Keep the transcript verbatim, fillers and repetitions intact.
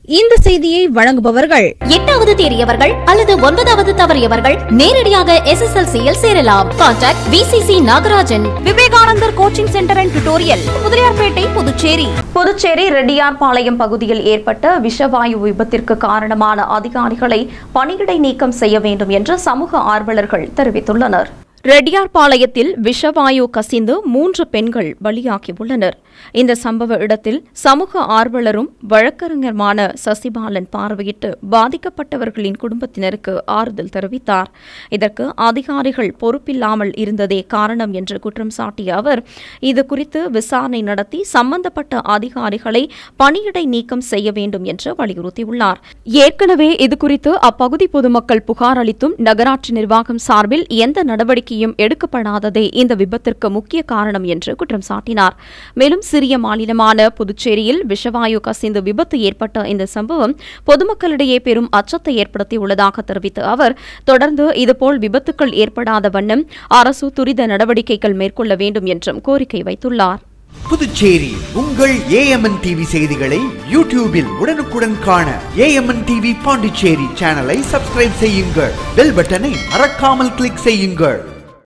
இந்த செய்தியை வழங்குபவர்கள் எட்டாவது தேறியவர்கள் அல்லது ஒன்பதாவது தவறியவர்கள் நேரடியாக எஸ் எஸ் எல் சியில் சேரலாம். Contact V C C Nagarajan, Vivekanandar coaching centre and tutorial, Mudaliarpet, Puducherry. Puducherry Reddiarpalayam பகுதியில் ஏற்பட்ட விஷவாயு விபத்திற்கு காரணமான அதிகாரிகளை பணியிடை நீக்கம் செய்ய வேண்டும் என்று சமூக ஆர்வலர்கள் தெரிவித்துள்ளனர். ரெட்டியார்பாளையத்தில் விஷவாயு கசிந்து மூன்று பெண்கள் பலியாகியுள்ளனர். இந்த சம்பவ இடத்தில் சமூக ஆர்வலரும் வழக்கறிஞருமான சசிபாலன் பார்வையிட்டு பாதிக்கப்பட்டவர்களின் குடும்பத்தினருக்கு ஆறுதல் தெரிவித்தார். இதற்கு அதிகாரிகள் பொறுப்பில்லாமல் இருந்ததே காரணம் என்று குற்றம் சாட்டிய அவர் இதுகுறித்து விசாரணை நடத்தி சம்பந்தப்பட்ட அதிகாரிகளை பணியிடை நீக்கம் செய்ய வேண்டும் என்று வலியுறுத்தியுள்ளார். ஏற்கனவே இதுகுறித்து அப்பகுதி பொதுமக்கள் புகார் அளித்தும் நகராட்சி நிர்வாகம் சார்பில் எந்த நடவடிக்கை எடுக்கப்படாததே இந்த விபத்திற்கு முக்கிய காரணம் என்று குற்றம் சாட்டினார். மேலும் சிறிய மாநிலமான புதுச்சேரியில் விஷவாயு கசிந்து விபத்து ஏற்பட்ட இந்த சம்பவம் பொதுமக்களிடையே பெரும் அச்சத்தை ஏற்படுத்தியுள்ளதாக தெரிவித்த அவர் தொடர்ந்து இதுபோல் விபத்துக்கள் ஏற்படாத வண்ணம் அரசு துரித நடவடிக்கைகள் மேற்கொள்ள வேண்டும் என்றும் கோரிக்கை வைத்துள்ளார். புதுச்சேரி உங்கள் ஏ எம் என் டிவி செய்திகளை யூடியூபில் உடனுக்குடன் காண A M N TV Pondicherry சேனலை சப்ஸ்கிரைப் செய்யுங்கள். பெல் பட்டனை மறக்காமல் கிளிக் செய்யுங்கள்.